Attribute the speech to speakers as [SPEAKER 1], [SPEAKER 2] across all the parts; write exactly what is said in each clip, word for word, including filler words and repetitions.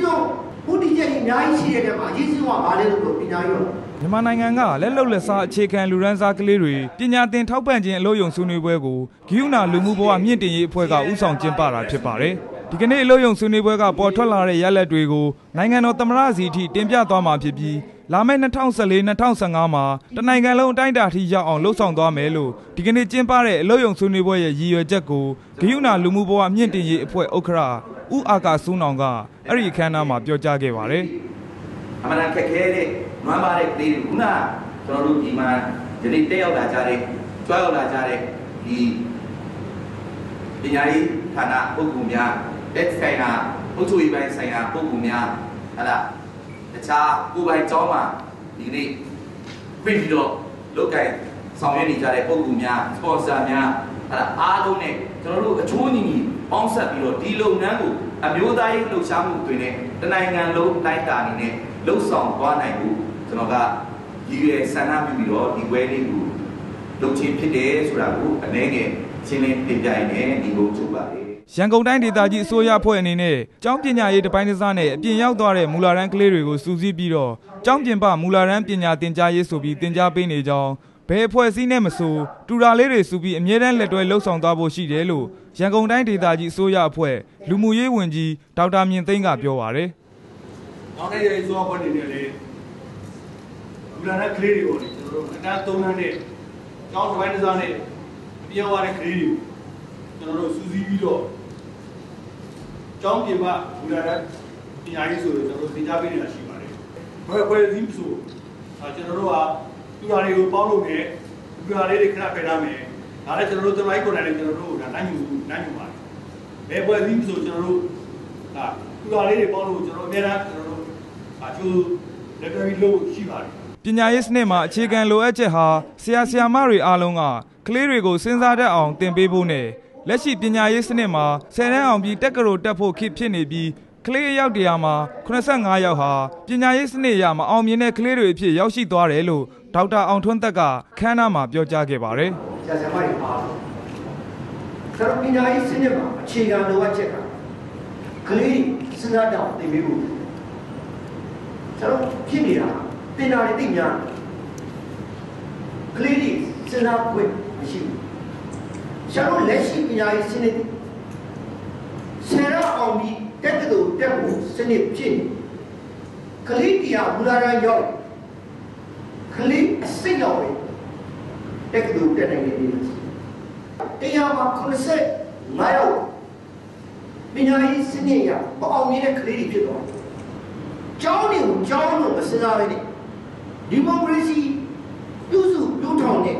[SPEAKER 1] ဦးတည်ချက်ကြီးအများကြီးရှိတဲ့မှာအရေးကြီးကဘာလဲလို့ပညာရေး
[SPEAKER 2] မြန်မာနိုင်ငံကလက်လုံလက်စားအခြေခံလူရန်စားကလေးတွေပညာသင်ထောက်ပံ့ခြင်းအလို့ယုံဆွေးနွေးပွဲကိုဂိယူနာလူမှုဘဝမြင့်တင်ရေးအဖွဲ့ကဦးဆောင်ကျင်းပတာဖြစ်ပါတယ်။ဒီကနေ့အလို့ယုံဆွေးနွေးပွဲကပေါ်ထွက်လာတဲ့ရလဒ်တွေကိုနိုင်ငံတော်သမ္မတစီအထိတင်ပြသွားမှာဖြစ်ပြီးလာမယ့်၂၀၁၄-၂၀၁၅မှာတနိုင်ငံလုံးအတိုင်းအတာထိရောက်အောင်လှုပ်ဆောင်သွားမယ်လို့ဒီကနေ့ကျင်းပတဲ့အလို့ယုံဆွေးနွေးပွဲရဲ့ရည်ရွယ်ချက်ကိုဂိယူနာလူမှုဘဝမြင့်တင်ရေးအဖွဲ့ဥက္ကဋ္ဌဦးအာကာစိုးနောင်ကအဲ့ဒီအခမ်းအနားမှာပြောကြားခဲ့ပါတယ်
[SPEAKER 3] ။အမှန်တန်ခက်ခဲတဲ့နွမ်းပါတဲ့ကလေးတွေခုနကျွန်တော်တို့ဒီမှာဒီနေ့တက်ရောက်လာကြတဲ့ကြွားရောက်လာကြတဲ့ဒီပညာရေးဌာနပုဂ္ဂိုလ်များတက်ဆိုင်ရာအုပ်ချုပ်ရေးပိုင်းဆိုင်ရာပုဂ္ဂိုလ်များဟလာတခြားကိုယ်ပိုင်ကျောင်းမှာဒီနေ့ပြည်ပြီးတော့လုပ်ကိုင်ဆောင်ရွက်နေကြတဲ့ပုဂ္ဂိုလ်များစပွန်ဆာများဟလာအားလုံးနဲ့ကျွန်တော်တို့အချိုးညီညီပေါင်းဆက်ပြီးတော့ဒီလုပ်ငန်းကိုအမျိုးသားရေးလှုပ်ရှားမှုတွေနဲ့တနိုင်ငံလုံးတိုင်းတာနေနဲ့လှုပ်ဆောင်သွားနိုင်ဖို့ကျွန်တော်ကရည်ရွယ်ဆန္ဒပြုပြီးတော့ဒီပွဲလေးကိုလုပ်ချင်းဖြစ်တယ်ဆိုတာကိုအနေနဲ့ရှင်းလင်းတင်ပြရင်းဒီကိုချုပ်ပါတယ်
[SPEAKER 2] ရန်ကုန်တိုင်းဒေသကြီးအစိုးရအဖွဲ့အနေနဲ့ကျောင်းပညာရေးတစ်ပိုင်းတစ်စားနဲ့အပြင်ရောက်သွားတဲ့မူလာတန်းကလေးတွေကိုစူးစီးပြီးတော့ကျောင်းပြင်ပမူလာတန်းပညာသင်ကြားရေးဆိုပြီးသင်ကြားပေးနေကြောင်းဘယ်အဖွဲ့အစည်းနဲ့မဆိုတူတာလေးတွေစုပြီးအမြဲတမ်းလက်တွဲလှုပ်ဆောင်သွားဖို့ရှိတယ်လို့ရန်ကုန်တိုင်းဒေသကြီးအစိုးရအဖွဲ့လူမှုရေးဝန်ကြီးဒေါက်တာမြင့်သိန်းကပြောပါတယ်
[SPEAKER 4] ။နောက်နေ့ရေးဆိုအဖွဲ့နေနဲ့လေမူလာတန်းကလေးတွေပေါ့လေကျွန်တော်တို့အတန်းသုံးတန်းနဲ့ကျောင်းတစ်ပိုင်းတစ်စားနဲ့ပြောင်းရတဲ့ကလေးတွေကိုကျွန်တော်တို့စူးစီးပြီးတော့ကျောင်းပြင်ပမူလာတန်းပညာရေးဆိုတော့ကျွန်တော်တို့သင်ကြားပေးနေတာရှိပါတယ်။ဘယ်အဖွဲ့အစည်းမဆိုကျွန်တော်တို့ကတူတာတွေကိုပေါင်းလို့နဲ့တူတာလေးတွေခဏဖယ်ထားမယ်။ဒါလည်းကျွန်တော်တို့တမိုင်းကိုယ်တိုင်လည်းကျွန်တော်တို့ဒါနိုင်ယူနိုင်ယူပါတယ်။ဘယ်အဖွဲ့အစည်းမဆိုကျွန်တော်တို့ဒါတူတာလေးတွေပေါင်းလို့ကျွန်တော်အများအားကျွန်တော်တို့အကျိုးလက်တွေ့လို့ရှိပါတယ်
[SPEAKER 2] ပညာရေးစနစ်မှာအခြေခံလိုအပ်ချက်ဟာဆရာဆရာမတွေအားလုံးကကလေးတွေကိုစဉ်းစားတတ်အောင်သင်ပေးဖို့နဲ့လက်ရှိပညာရေးစနစ်မှာဆယ်တန်းအောင်ပြီးတက္ကသိုလ်တက်ဖို့ခေတ်ဖြစ်နေပြီးကလေးအယောက်တရာမှာခုနှစ်ဆယ့်ငါးယောက်ဟာပညာရေးစနစ်ရမအောင်မြင်တဲ့ကလေးတွေအဖြစ်ရောက်ရှိသွားတယ်လို့ဒေါက်တာအောင်ထွန်းသက်ကခမ်းနားမှာပြောကြားခဲ့ပါတယ်
[SPEAKER 1] ဆရာဆရာမတွေအားလုံးဆရာပညာရေးစနစ်မှာအခြေခံလိုအပ်ချက်ကကလေးစဉ်းစားတတ်အောင်သင်ပေးဖို့ဆရာဖြစ်နေတာတင်တာတွေသိများကလေးတွေစဉ်းစားခွင့်မရှိဘူးဆရာတို့လက်ရှိပညာရေးစနစ်ဆရာအောင်ပြီးတက်တဲ့တက်ဖို့စနစ်ဖြစ်ကလေးတရားဘူလာရန်ရောက်ကလေးအစိတ်ရောက်ပဲတက်တဲ့တက်နိုင်နေတယ်တရားမှာခုနှစ်ဆယ့်ငါးယောက်ပညာရေးစနစ်ရမအောင်မြင်တဲ့ကလေးတွေဖြစ်သွားတယ်ကျောင်းတွေကိုကျောင်းလို့မစဉ်းစားပဲနဲ့ဒီမိုကရေစီပြုစုပြုထောင်တဲ့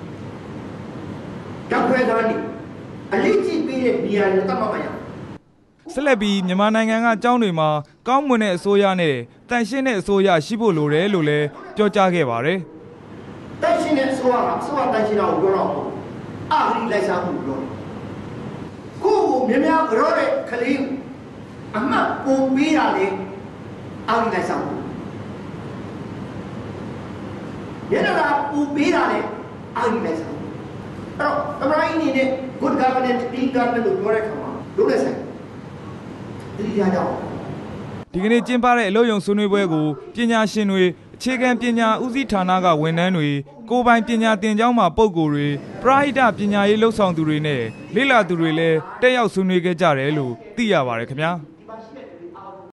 [SPEAKER 1] ဓာတ်ခွဲသားတွေအလေးကြီးပေးတဲ့နေရာတွေတတ်မှတ်ပါရ
[SPEAKER 2] ဆက်လက်ပြီးမြန်မာနိုင်ငံကကျောင်းတွေမှာကောင်းမွန်တဲ့အစိုးရနဲ့တန်ရှင်းတဲ့အစိုးရရှိဖို့လိုတယ်လို့လည်းပြောကြားခဲ့ပါတယ်
[SPEAKER 1] တန်ရှင်းတဲ့အစိုးရကအစိုးရတန်ရှင်းတာကိုပြောတော့အာဂရိလိုက်စားမှုပြောကိုကိုမြများကြောတဲ့ကလေးအမှတ်ပုံပေးတာလေအာဂရိလိုက်စားမှုရရတာပူပေးတာလေအာဂရိလိုက်စားမှုအဲ့တော့သမရိုင်းနေတဲ့ good governance clean government လို့ပြောတဲ့ခါမှာလုံးလက်ဆိုင်ဒီရကြအောင်
[SPEAKER 2] ဒီကနေ့ကျင်းပတဲ့အလို့ယုံဆွေးနွေးပွဲကိုပညာရှင်တွေအခြေခံပညာဦးစီးဌာနကဝန်ထမ်းတွေကိုယ်ပိုင်ပညာသင်ကျောင်းမှာပုဂ္ဂိုလ်တွေပရဟိတပညာရေးလှုပ်ဆောင်သူတွေနဲ့လေ့လာသူတွေလည်းတက်ရောက်ဆွေးနွေးခဲ့ကြတယ်လို့သိရပါတယ်ခင်ဗျာ